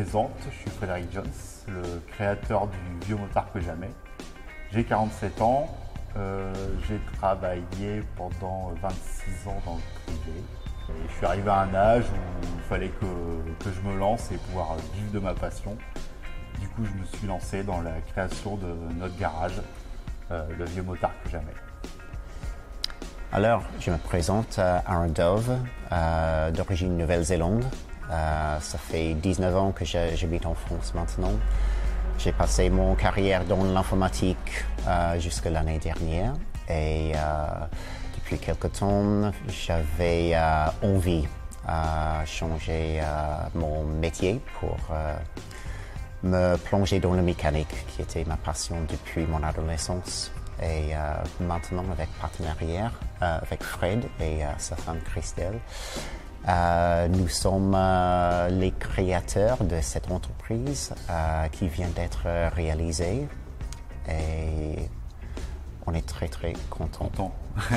présente, je suis Frédéric Jones, le créateur du Vieux Motard que jamais. J'ai 47 ans, j'ai travaillé pendant 26 ans dans le privé. Et je suis arrivé à un âge où il fallait que je me lance et pouvoir vivre de ma passion. Du coup, je me suis lancé dans la création de notre garage, le Vieux Motard que jamais. Alors, je me présente, Aaron Dove, d'origine Nouvelle-Zélande. Ça fait 19 ans que j'habite en France maintenant. J'ai passé mon carrière dans l'informatique jusqu'à l'année dernière et depuis quelque temps, j'avais envie de changer mon métier pour me plonger dans la mécanique qui était ma passion depuis mon adolescence. Et maintenant, avec partenariat avec Fred et sa femme Christelle, nous sommes les créateurs de cette entreprise qui vient d'être réalisée et on est très très contents.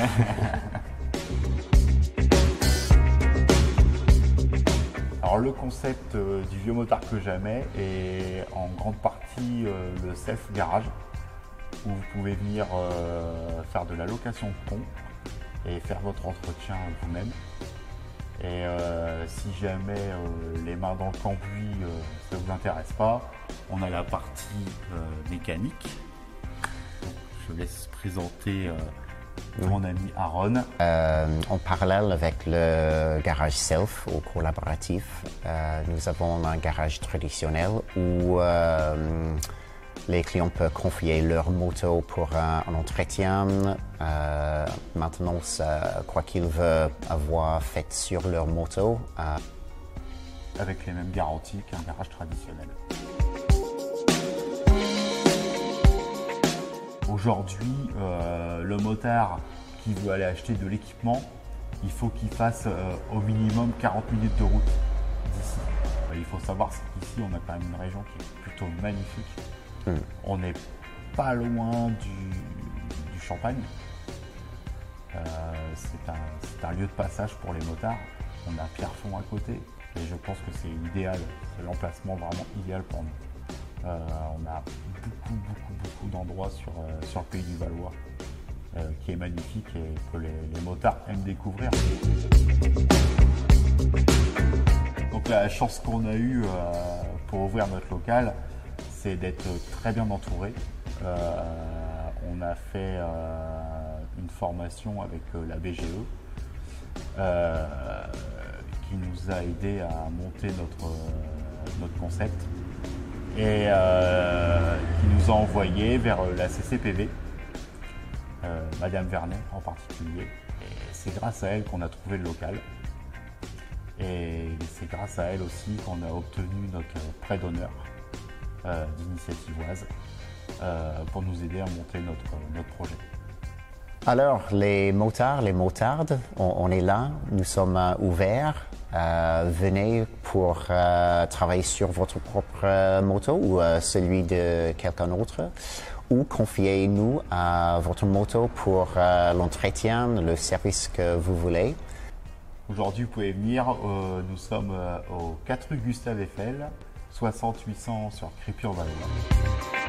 Alors le concept du Vieux Motard que jamais est en grande partie le self-garage où vous pouvez venir faire de la location de pompes et faire votre entretien vous-même. Et si jamais les mains dans le cambouis ça ne vous intéresse pas, on a la partie mécanique. Donc, je laisse présenter mon ami Aaron. En parallèle avec le garage self ou collaboratif, nous avons un garage traditionnel où les clients peuvent confier leur moto pour un entretien. Maintenant, quoi qu'ils veulent avoir fait sur leur moto. Avec les mêmes garanties qu'un garage traditionnel. Aujourd'hui, le motard qui veut aller acheter de l'équipement, il faut qu'il fasse au minimum 40 minutes de route d'ici. Il faut savoir qu'ici, on a quand même une région qui est plutôt magnifique. On n'est pas loin du Champagne. C'est un lieu de passage pour les motards. On a Pierrefonds à côté et je pense que c'est idéal. C'est l'emplacement vraiment idéal pour nous. On a beaucoup d'endroits sur le pays du Valois qui est magnifique et que les motards aiment découvrir. Donc la chance qu'on a eue pour ouvrir notre local, c'est d'être très bien entouré. On a fait une formation avec la BGE qui nous a aidé à monter notre concept et qui nous a envoyé vers la CCPV, Madame Vernet en particulier. Et c'est grâce à elle qu'on a trouvé le local. Et c'est grâce à elle aussi qu'on a obtenu notre prêt d'honneur d'initiativoise pour nous aider à monter notre projet. Alors, les motards, les motardes, on est là, nous sommes ouverts. Venez pour travailler sur votre propre moto ou celui de quelqu'un d'autre. Ou confiez-nous votre moto pour l'entretien, le service que vous voulez. Aujourd'hui, vous pouvez venir. Nous sommes au 4 rue Gustave Eiffel, 60 800 sur Crépy-en-Valois.